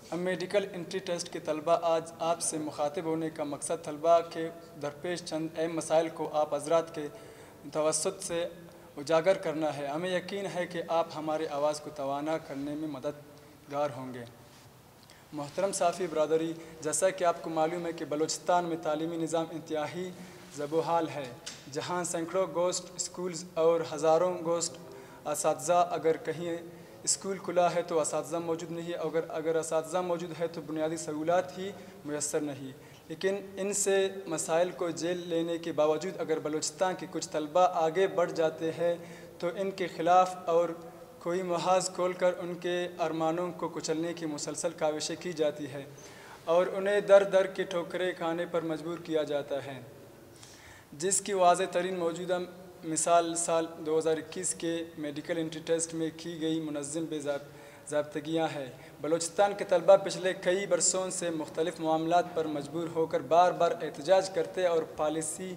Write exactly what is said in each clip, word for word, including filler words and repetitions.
ہم medical entry test کے طلبہ آج آپ سے مخاطب ہونے کا مقصد طلبہ کے درپیش چند اہم مسائل کو آپ حضرات کے توسط سے اجاگر کرنا ہے۔ ہمیں یقین ہے کہ آپ ہماری آواز کو توانا کرنے میں مددگار ہوں گے۔ محترم صحافی برادری، جیسا کہ آپ کو معلوم ہے کہ بلوچستان میں تعلیمی نظام انتہائی زب و حال ہے، جہاں سینکڑوں گوسٹ اسکولز اور ہزاروں گوسٹ اساتذہ، اگر کہیں اسکول کھلا ہے تو اساتذہ موجود نہیں، اگر اگر اساتذہ موجود ہے تو بنیادی سہولات ہی میسر نہیں۔ لیکن ان سے مسائل کو جیل لینے کے باوجود اگر بلوچستان کے کچھ طلبہ آگے بڑھ جاتے ہیں تو ان کے خلاف اور کوئی محاذ کھول کر ان کے ارمانوں کو کچلنے کی مسلسل کاوشیں کی جاتی ہے اور انہیں در در کی ٹھوکریں کھانے پر مجبور کیا جاتا ہے، جس کی واضح ترین موجودہ مثال سال دو ہزار اکیس کے میڈیکل انٹری ٹیسٹ میں کی گئی منظم بے ضابطگیاں ہیں۔ بلوچستان کے طلبہ پچھلے کئی برسوں سے مختلف معاملات پر مجبور ہو کر بار بار احتجاج کرتے اور پالیسی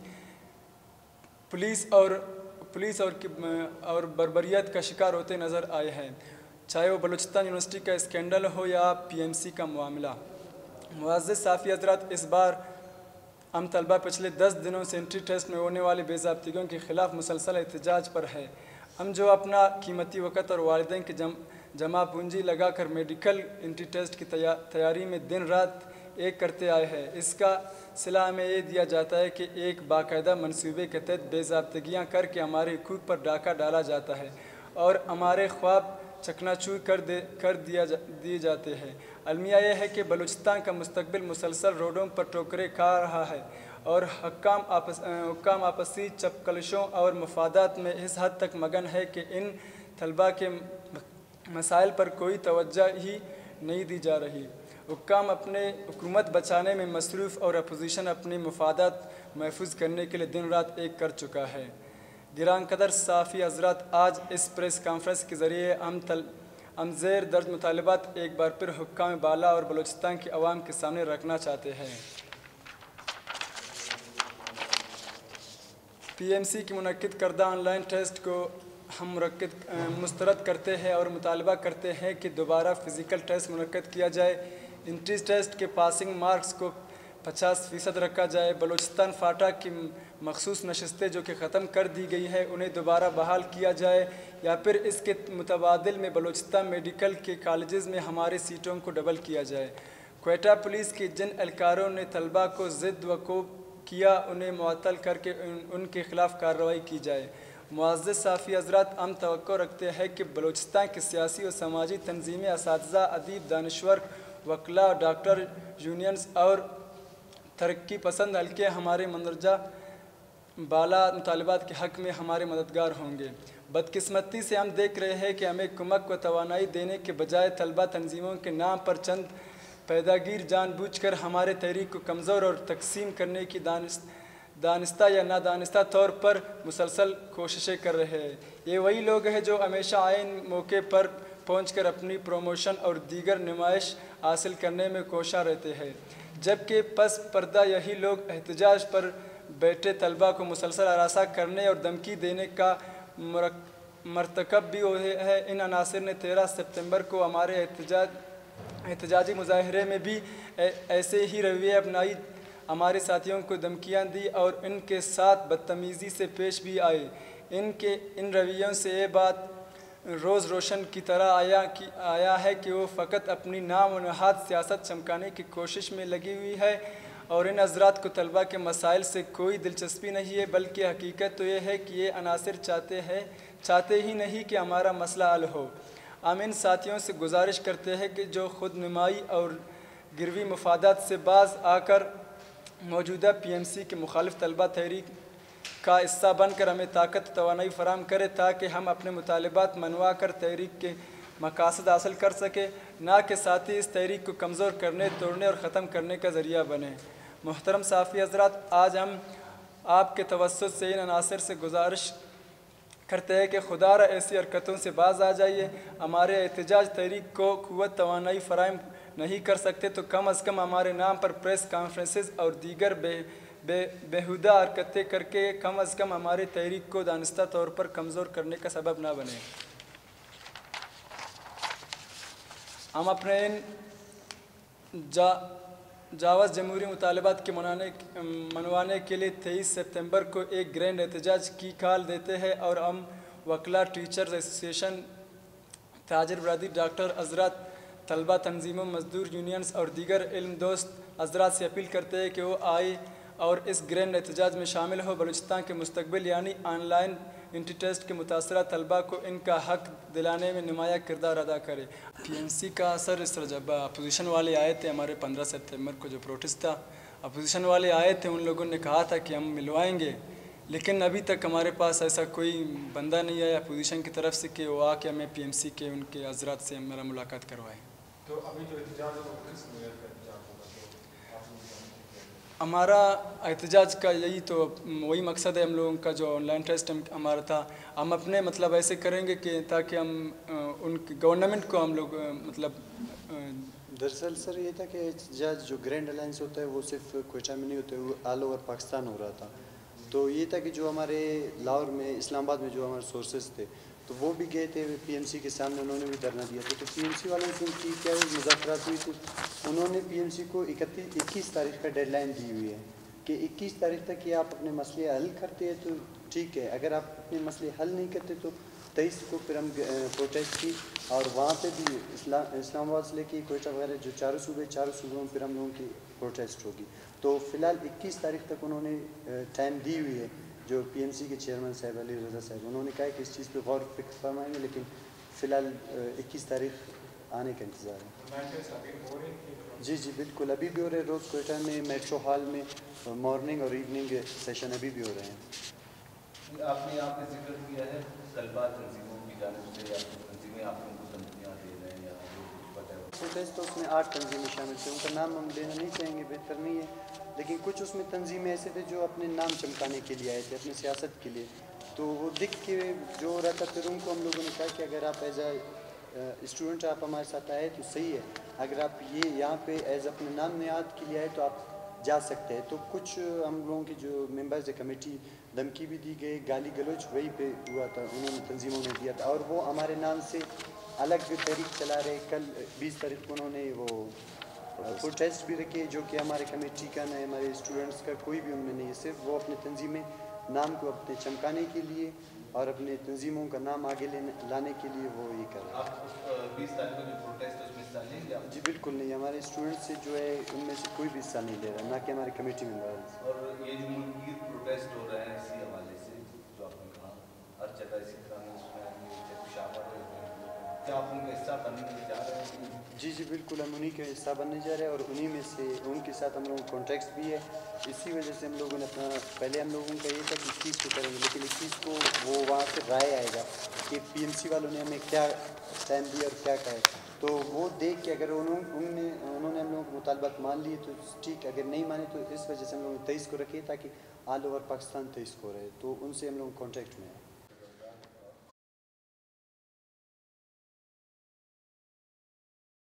پولیس اور پولیس اور اور بربریت کا شکار ہوتے نظر آئے ہیں، چاہے وہ بلوچستان یونیورسٹی کا اسکینڈل ہو یا پی ایم سی کا معاملہ۔ معزز صحافی حضرات، اس بار ہم طلبہ پچھلے دس دنوں سے انٹری ٹیسٹ میں ہونے والی بے ضابطگیوں کے خلاف مسلسل احتجاج پر ہے۔ ہم جو اپنا قیمتی وقت اور والدین کی جم جمع پونجی لگا کر میڈیکل انٹری ٹیسٹ کی تیاری میں دن رات ایک کرتے آئے ہیں، اس کا صلہ ہمیں یہ دیا جاتا ہے کہ ایک باقاعدہ منصوبے کے تحت بے ضابطگیاں کر کے ہمارے حقوق پر ڈاکہ ڈالا جاتا ہے اور ہمارے خواب چکنا چور کر دے کر دیا جا دیے جاتے ہیں۔ المیہ یہ ہے کہ بلوچستان کا مستقبل مسلسل روڈوں پر ٹھوکریں کھا رہا ہے اور حکام آپس حکام آپسی چپکلشوں اور مفادات میں اس حد تک مگن ہے کہ ان طلبہ کے مسائل پر کوئی توجہ ہی نہیں دی جا رہی۔ حکام اپنے حکومت بچانے میں مصروف اور اپوزیشن اپنے مفادات محفوظ کرنے کے لیے دن رات ایک کر چکا ہے۔ گراں قدر صحافی حضرات، آج اس پریس کانفرنس کے ذریعے ہم تل ہم زیر درج مطالبات ایک بار پھر حکام بالا اور بلوچستان کی عوام کے سامنے رکھنا چاہتے ہیں۔ پی ایم سی کی منعقد کردہ آن لائن ٹیسٹ کو ہم مسترد کرتے ہیں اور مطالبہ کرتے ہیں کہ دوبارہ فزیکل ٹیسٹ منعقد کیا جائے۔ انٹری ٹیسٹ کے پاسنگ مارکس کو پچاس فیصد رکھا جائے۔ بلوچستان فاٹا کی مخصوص نشستیں جو کہ ختم کر دی گئی ہے انہیں دوبارہ بحال کیا جائے یا پھر اس کے متبادل میں بلوچستان میڈیکل کے کالجز میں ہماری سیٹوں کو ڈبل کیا جائے۔ کوئٹہ پولیس کے جن اہلکاروں نے طلبہ کو ضد و کوب کیا انہیں معطل کر کے ان کے خلاف کارروائی کی جائے۔ معزز صحافی حضرات، ہم توقع رکھتے ہیں کہ بلوچستان کی سیاسی و سماجی تنظیمیں، اساتذہ، ادیب، دانشور، وکلاء، ڈاکٹر یونینز اور ترقی پسند حلقے ہمارے مندرجہ بالا مطالبات کے حق میں ہمارے مددگار ہوں گے۔ بدقسمتی سے ہم دیکھ رہے ہیں کہ ہمیں کمک و توانائی دینے کے بجائے طلبہ تنظیموں کے نام پر چند پیداگیر جان بوجھ کر ہمارے تحریک کو کمزور اور تقسیم کرنے کی دانستہ یا نادانستہ طور پر مسلسل کوششیں کر رہے ہیں۔ یہ وہی لوگ ہیں جو ہمیشہ عین موقع پر پہنچ کر اپنی پروموشن اور دیگر نمائش حاصل کرنے میں کوشاں رہتے ہیں، جبکہ پس پردہ یہی لوگ احتجاج پر بیٹھے طلبہ کو مسلسل ہراساں کرنے اور دھمکی دینے کا مرتکب بھی ہوئے ہیں۔ ان عناصر نے تیرہ ستمبر کو ہمارے احتجاج احتجاجی مظاہرے میں بھی ایسے ہی رویے اپنائی، ہمارے ساتھیوں کو دھمکیاں دی اور ان کے ساتھ بدتمیزی سے پیش بھی آئے۔ ان کے ان رویوں سے یہ بات روز روشن کی طرح آیا کی آیا ہے کہ وہ فقط اپنی نام و نہاد سیاست چمکانے کی کوشش میں لگی ہوئی ہے اور ان حضرات کو طلبہ کے مسائل سے کوئی دلچسپی نہیں ہے، بلکہ حقیقت تو یہ ہے کہ یہ عناصر چاہتے ہیں چاہتے ہی نہیں کہ ہمارا مسئلہ حل ہو۔ ہم ان ساتھیوں سے گزارش کرتے ہیں کہ جو خود نمائی اور گروی مفادات سے باز آ کر موجودہ پی ایم سی کے مخالف طلبہ تحریک کا حصہ بن کر ہمیں طاقت و توانائی فراہم کرے تاکہ ہم اپنے مطالبات منوا کر تحریک کے مقاصد حاصل کر سکیں، نہ کہ ساتھی اس تحریک کو کمزور کرنے، توڑنے اور ختم کرنے کا ذریعہ بنے۔ محترم صحافی حضرات، آج ہم آپ کے توسط سے ان عناصر سے گزارش کرتے ہیں کہ خدا را ایسی حرکتوں سے باز آ جائیے۔ ہمارے احتجاج تحریک کو قوت توانائی فراہم نہیں کر سکتے تو کم از کم ہمارے نام پر پریس کانفرنسز اور دیگر بے بے بیہودہ حرکتیں کر کے کم از کم ہماری تحریک کو دانستہ طور پر کمزور کرنے کا سبب نہ بنے۔ ہم اپنے ان जा जावज़ जमहूरी मुतालबात के मनाने मनवाने के लिए तेईस सितंबर को एक ग्रैंड एहतजाज की कॉल देते हैं और हम वकला टीचर्स एसोसिएशन, ताजिर बरादरी, डॉक्टर हज़रात, तलबा तंजीमों, मजदूर यूनियंस और दीगर इल्म दोस्त हज़रात से अपील करते हैं कि वो आए और इस ग्रैंड एहतजाज में शामिल हो। बलूचिस्तान के मुस्तकबिल यानी ऑनलाइन इंट्री टेस्ट के मुतासरा तलबा को इनका हक दिलाने में नुमाया किरदार अदा करे। पी एम सी का असर इस तरह, जब अपोजिशन वाले आए थे हमारे पंद्रह सितंबर को जो प्रोटेस्ट था, अपोजिशन वाले आए थे, उन लोगों ने कहा था कि हम मिलवाएंगे, लेकिन अभी तक हमारे पास ऐसा कोई बंदा नहीं आया अपोजिशन की तरफ से कि वो आके हमें पी एम सी के उनके हज़रात से हमारा मुलाकात करवाए। तो अभी जो एहतजाज है वो किस नोयत का एहतजाज होगा? तो आप हमारा एहतजाज का यही तो वही मकसद है हम लोगों का, जो ऑनलाइन टेस्ट हम हमारा था, हम अपने मतलब ऐसे करेंगे कि ताकि हम उन गवर्नमेंट को हम लोग मतलब दरअसल सर ये था कि एहतजाज जो ग्रैंड अलायंस होता है वो सिर्फ क्वेटा में नहीं होता है, वो ऑल ओवर पाकिस्तान हो रहा था। तो ये था कि जो हमारे लाहौर में, इस्लामाबाद में जो हमारे सोर्सेज थे, तो वो भी गए थे पी एम सी के सामने, उन्होंने भी धरना दिया था। तो पी एम सी वालों से उनकी क्या मुज़ाकरात हुई थी, उन्होंने पी एम सी को इकतीस इक्कीस तारीख का डेडलाइन दी हुई है कि इक्कीस तारीख तक कि आप अपने मसले हल करते हैं तो ठीक है, अगर आप अपने मसले हल नहीं करते तो तेईस को फिर हम प्रोटेस्ट की, और वहाँ पे भी इस्लाम इस्लामाबाद से लेके कोयटा वगैरह जो चारों सूबे चारों सूबों में फिर हम लोगों की प्रोटेस्ट होगी। तो फ़िलहाल इक्कीस तारीख तक उन्होंने टाइम दी हुई है, जो पी एम सी के चेयरमैन साहब अली रज़ा साहब, उन्होंने कहा कि इस चीज़ पे गौर फिक्र फरमाएंगे, लेकिन फ़िलहाल इक्कीस तारीख आने का इंतज़ार है। जी जी बिल्कुल, अभी भी हो रहे, रोज़ कोयटा में मेट्रो हॉल में मॉर्निंग और इवनिंग सेशन अभी भी हो रहे हैं। आपने यहाँ पे जिक्र किया है तलबा तंजीमों की जानिब से, या तंजीमें आप उनको धमकियाँ दे रहे हैं या जो कुछ पता है? प्रोटेस्ट तो उसमें आठ तंजीमें शामिल थे, उनका नाम हम लेना नहीं चाहेंगे, बेहतर नहीं है, लेकिन कुछ उसमें तंजीमें ऐसे थे जो अपने नाम चमकाने के लिए आए थे, अपनी सियासत के लिए। तो वो दिख के जो हो रहा था, फिर उनको हम लोगों ने कहा कि अगर आप एज आ स्टूडेंट आप हमारे साथ आए तो सही है, अगर आप ये यहाँ पे एज अपने नाम नियाद के लिए आए तो आप जा सकते हैं। तो कुछ हम लोगों की जो मेंबर्स है कमेटी, धमकी भी दी गई, गाली गलौज वही पे हुआ था, उन्होंने तंजीमों ने दिया था, और वो हमारे नाम से अलग तहरीक चला रहे। कल बीस तारीख को उन्होंने वो प्रोटेस्ट भी रखे, जो कि हमारे कमेटी का न हमारे स्टूडेंट्स का कोई भी उनमें नहीं है, सिर्फ वो अपने तंजीमें नाम को अपने चमकाने के लिए और अपने तंजीमों का नाम आगे लेने लाने के लिए वो ये कर रहे हैं। बीस तारीख को जो प्रोटेस्ट उसमें हिस्सा लेंगे आप? जी बिल्कुल नहीं, हमारे स्टूडेंट्स से जो है उनमें से कोई भी हिस्सा नहीं ले रहा, ना कि हमारे कमेटी मेंबर्स। और ये जो मुल्की प्रोटेस्ट हो रहे हैं इसी हवाले से जो आपने कहा हर जगह इसी तरह क्या आप उनका हिस्सा बनने के लिए जा रहे हैं? जी जी बिल्कुल, हम उन्हीं के हिस्सा बनने जा रहे हैं, और उन्हीं में से उनके साथ हम लोगों को कॉन्ट्रैक्ट भी है। इसी वजह से हम लोगों ने अपना, पहले हम लोगों का ये था कि इक्कीस को करेंगे, लेकिन इक्कीस को वो वहाँ से राय आएगा कि पी एम सी वालों ने हमें क्या टाइम दिया और क्या कहा है, तो वो देख के अगर उन्होंने उनने उन्होंने हम लोगों को मुतालबात मान लिए तो ठीक, अगर नहीं माने तो इस वजह से हम लोग तेईस को रखे ताकि ऑल ओवर पाकिस्तान तेईस को रहे, तो उनसे हम लोग कॉन्ट्रैक्ट में हैं।